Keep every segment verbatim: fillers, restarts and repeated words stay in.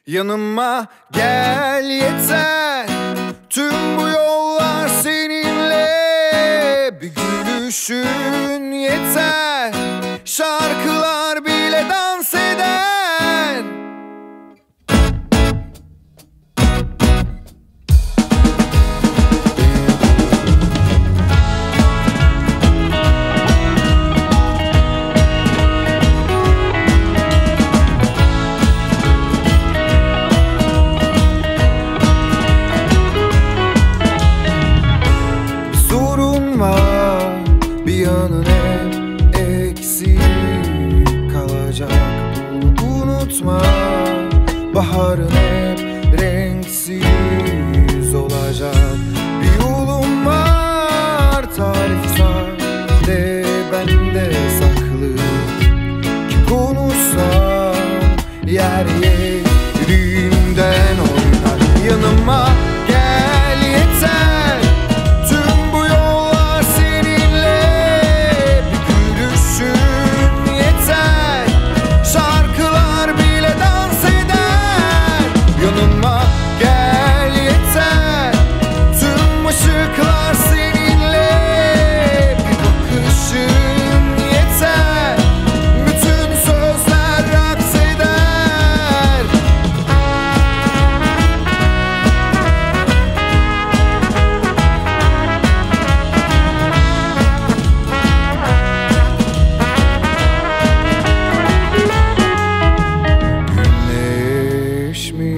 Yanıma gel yeter, tüm bu yollar seninle. Bir gülüşün yeter, şarkılar bile dans eder. Bir yanın hep eksik kalacak, bunu unutma. Baharın hep renksiz olacak. Bir yolum var, tarif sade bende saklı. Ki konuşsam yer yerinden oynar. Yanıma gel yeter, tüm bu yollar seninle. Bir gülüşün yeter, şarkılar bile dans eder. Yanıma gel yeter, tüm ışıklar seninle. Bir bakışın yeter, bütün sözler raks eder. Güneş mi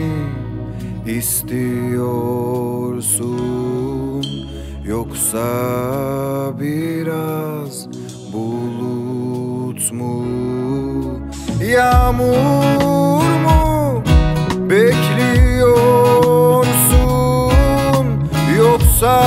istiyorsun, yoksa biraz bulut mu? Yağmur mu bekliyorsun, yoksa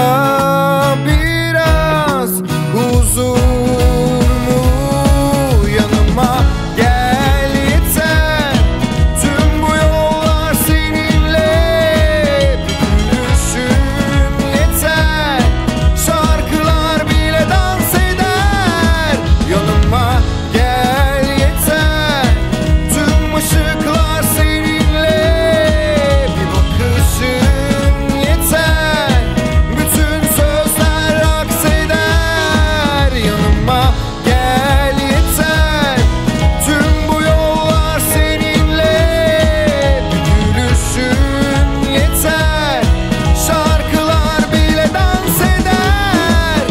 biraz huzur mu? Yanıma gel yeter, tüm bu yollar seninle. Bir gülüşün yeter, şarkılar bile dans eder. Yanıma gel yeter, tüm ışıklar seninle. Bir bakışın yeter, bütün sözler raks eder. Yanıma gel yeter, tüm bu yollar seninle. Bir gülüşün yeter, şarkılar bile dans eder.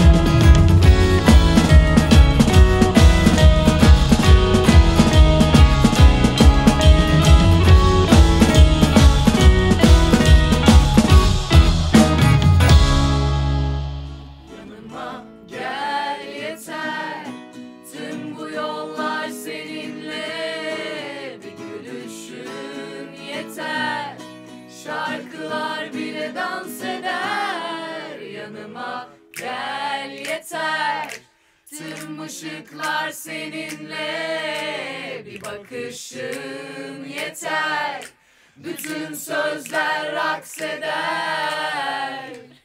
Yanıma gel yeter, tüm bu yollar seninle. Bir gülüşün yeter, şarkılar bile dans eder. Yanıma gel yeter, tüm ışıklar seninle. Bir bakışın yeter, bütün sözler raks eder.